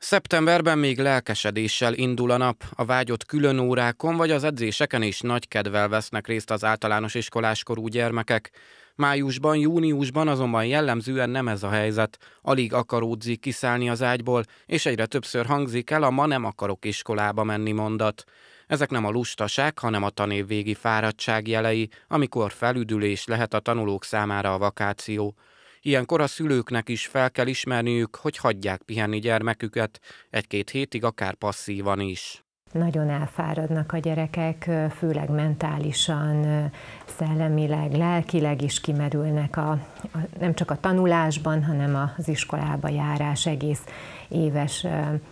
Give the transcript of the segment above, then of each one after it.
Szeptemberben még lelkesedéssel indul a nap, a vágyott külön órákon vagy az edzéseken is nagy kedvel vesznek részt az általános iskoláskorú gyermekek. Májusban, júniusban azonban jellemzően nem ez a helyzet. Alig akaródzik kiszállni az ágyból, és egyre többször hangzik el a ma nem akarok iskolába menni mondat. Ezek nem a lustaság, hanem a tanévvégi fáradtság jelei, amikor felüdülés lehet a tanulók számára a vakáció. Ilyenkor a szülőknek is fel kell ismerniük, hogy hagyják pihenni gyermeküket, egy-két hétig akár passzívan is. Nagyon elfáradnak a gyerekek, főleg mentálisan, szellemileg, lelkileg is kimerülnek nem csak a tanulásban, hanem az iskolába járás egész éves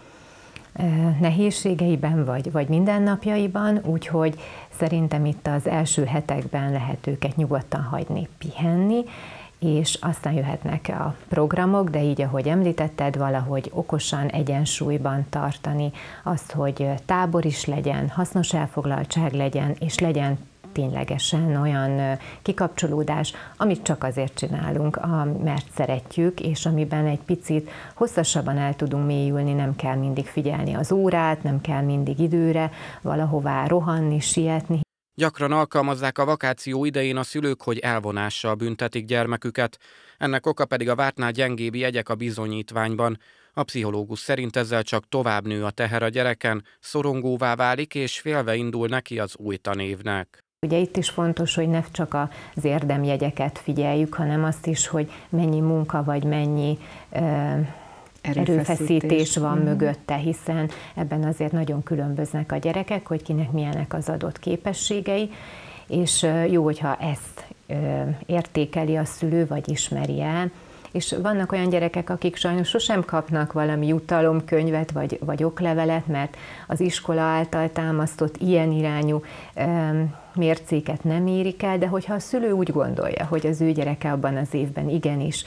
nehézségeiben, vagy mindennapjaiban, úgyhogy szerintem itt az első hetekben lehet őket nyugodtan hagyni pihenni, és aztán jöhetnek a programok, de így, ahogy említetted, valahogy okosan, egyensúlyban tartani azt, hogy tábor is legyen, hasznos elfoglaltság legyen, és legyen ténylegesen olyan kikapcsolódás, amit csak azért csinálunk, mert szeretjük, és amiben egy picit hosszasabban el tudunk mélyülni, nem kell mindig figyelni az órát, nem kell mindig időre valahová rohanni, sietni. Gyakran alkalmazzák a vakáció idején a szülők, hogy elvonással büntetik gyermeküket. Ennek oka pedig a vártnál gyengébb jegyek a bizonyítványban. A pszichológus szerint ezzel csak tovább nő a teher a gyereken, szorongóvá válik és félve indul neki az új tanévnek. Ugye itt is fontos, hogy ne csak az érdemjegyeket figyeljük, hanem azt is, hogy mennyi munka vagy mennyi erőfeszítés van mögötte, hiszen ebben azért nagyon különböznek a gyerekek, hogy kinek milyenek az adott képességei, és jó, hogyha ezt értékeli a szülő, vagy ismeri el. És vannak olyan gyerekek, akik sajnos sosem kapnak valami jutalomkönyvet vagy oklevelet, mert az iskola által támasztott ilyen irányú mércéket nem érik el, de hogyha a szülő úgy gondolja, hogy az ő gyereke abban az évben igenis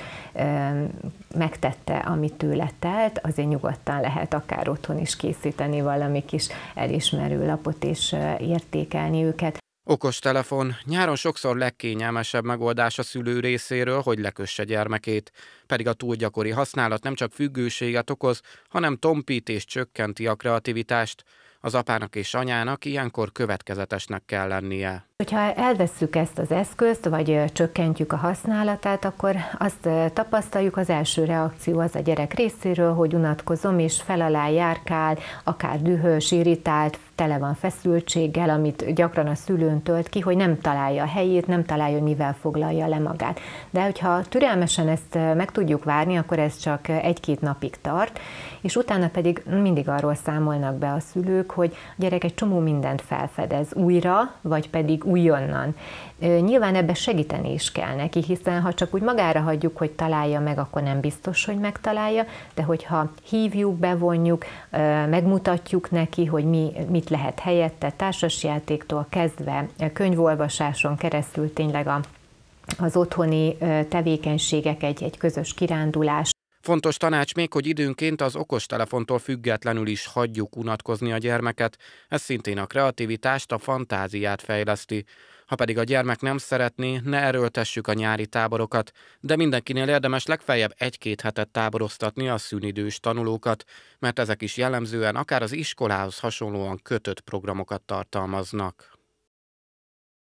megtette, amit tőle telt, azért nyugodtan lehet akár otthon is készíteni valami kis elismerő lapot és értékelni őket. Okostelefon nyáron sokszor legkényelmesebb megoldás a szülő részéről, hogy lekösse gyermekét. Pedig a túl gyakori használat nem csak függőséget okoz, hanem tompít és csökkenti a kreativitást. Az apának és anyának ilyenkor következetesnek kell lennie. Hogyha elvesszük ezt az eszközt, vagy csökkentjük a használatát, akkor azt tapasztaljuk, az első reakció az a gyerek részéről, hogy unatkozom, és fel alá járkál, akár dühös, irritált, tele van feszültséggel, amit gyakran a szülőn tölt ki, hogy nem találja a helyét, nem találja, hogy mivel foglalja le magát. De hogyha türelmesen ezt meg tudjuk várni, akkor ez csak egy-két napig tart, és utána pedig mindig arról számolnak be a szülők, hogy a gyerek egy csomó mindent felfedez újra, vagy pedig újonnan. Nyilván ebbe segíteni is kell neki, hiszen ha csak úgy magára hagyjuk, hogy találja meg, akkor nem biztos, hogy megtalálja, de hogyha hívjuk, bevonjuk, megmutatjuk neki, hogy mit lehet helyette, társasjátéktól kezdve, könyvolvasáson keresztül tényleg az otthoni tevékenységek, egy közös kirándulás. Fontos tanács még, hogy időnként az okostelefontól függetlenül is hagyjuk unatkozni a gyermeket, ez szintén a kreativitást, a fantáziát fejleszti. Ha pedig a gyermek nem szeretné, ne erőltessük a nyári táborokat, de mindenkinél érdemes legfeljebb egy-két hetet táboroztatni a szünidős tanulókat, mert ezek is jellemzően akár az iskolához hasonlóan kötött programokat tartalmaznak.